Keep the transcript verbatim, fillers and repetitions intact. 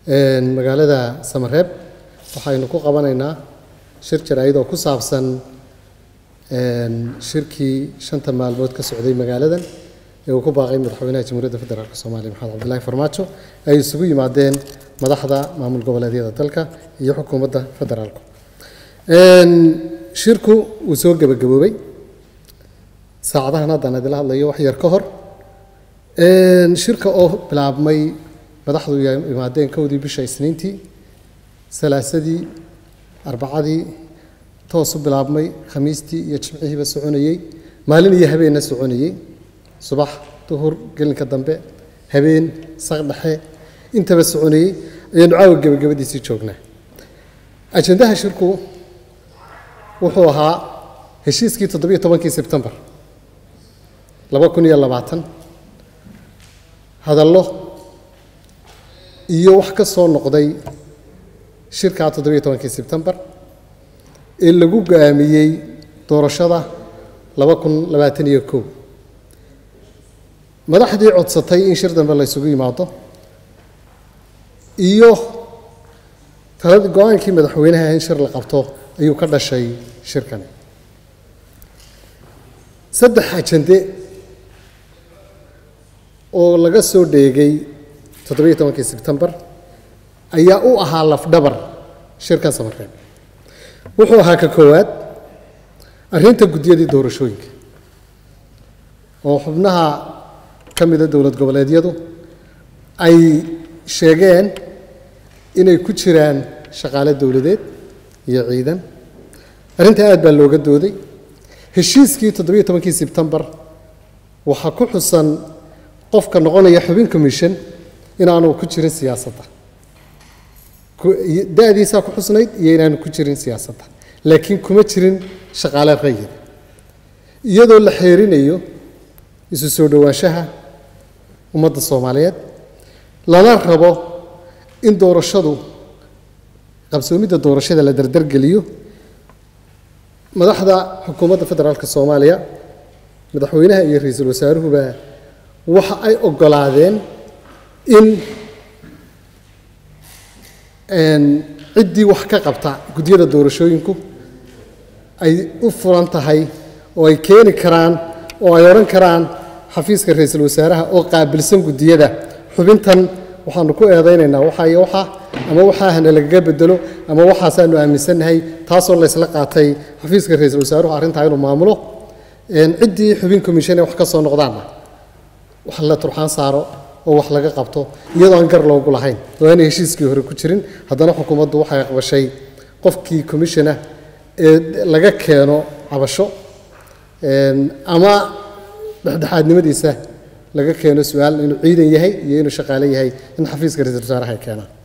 magaalada Samareeb waxaynu ku qabanaynaa shir jaraa'id oo ku saabsan shirkii shanta maalmood ka socday magaaladan ee uu ku baaqay madaxweynaha Jamhuuriyadda Federaalka Soomaaliya Maxamed Cabdullaahi Farmaajo ay isugu yimaadeen madaxda maamul goboleedyada dalka iyo xukuumadda federaalka. shirku uu soo gabagaboobay saacadahan hadda aan idila hadlayo wax yar ka hor shirka oo bilaabmay madaxdu yimaadeen kowdii bisha Isniintii salaasadii arbacadii toos u bilaabmay khamiistii iyo jimcihiiba soconayay maalin iyo habeenna soconayay subax duhur gelinka dambe habeen saq dhexe intaba soconayay ayaan caawa gabagabadiisii joognaa. ajendaha shirku wuxuu ahaa heshiiskii toddobiyo tobankii Sebtembar laba kun iyo labaatan hadallo iyo wax ka soo noqday shirka toddobiyo tobankii Sebtembar ee lagu go'aamiyey doorashada laba kun labaatan iyo kow. madaxdii codsatay in shir dambe la isugu yimaado iyo taladii go'aankii madaxweynaha in shir la qabto ayuu ka dhashay shirkani. saddex ajende oo laga soo dheegay toddobiyo tobankii Sebtembar ayaa u ahaa lafdhabar shirkan Samareeb. wuxuu ahaa ka koowaad arrinta guddiyadii doorashooyinka oo xubnaha ka mida dowlad goboleedyadu ay sheegeen inay ku jiraan shaqaale dowladeed iyo ciidan. arrinta aad baa looga dooday. heshiiskii toddobiyo tobankii Sebtembar waxaa ku xusan qofka noqonaya xubin commission inaanu ku jirin siyaasadda da'diisaa ku xusnayd iyo inaanu ku jirin siyaasadda laakiin kuma jirin shaqaale rayid iyadoo la xeerinayo isu soo dhowaanshaha ummadda Soomaaliyeed lana rabo in doorashadu qabsoomidda doorashada la dardargeliyo. madaxda xukuumadda federaalka Soomaaliya madaxweynaha iyo ra'iisul wasaaruhuba waxa ay ogolaadeen in ciddii wax ka qabta guddiyada doorashooyinku ay u furan tahay oo ay keeni karaan oo ay odhan karaan xafiiska ra'iisul wasaaraha oo qaabilsan guddiyada xubintan waxaanu ku eedaynaynaa waxa iyo waxa ama waxaana lagaga bedelo ama waxaasaanu aaminsanahay taasoo la isla qaatay xafiiska ra'iisul wasaaruhu arrintaa inuu maamulo ciddii xubin commission wax ka soo noqdaana wax la turxaan saaro oo wax laga qabto iyadoo aan gar loogu lahayn oo aan heshiiskii hore ku jirin. haddana xukuumaddu waxay aqbashay qofkii commissiona ee laga keeno cabasho ama dhexdhexaadnimadiisa laga keeno su'aal inuu ciidan yahay iyo inuu shaqaale yahay in xafiiska ra'iisul wasaaraha ay keenaan.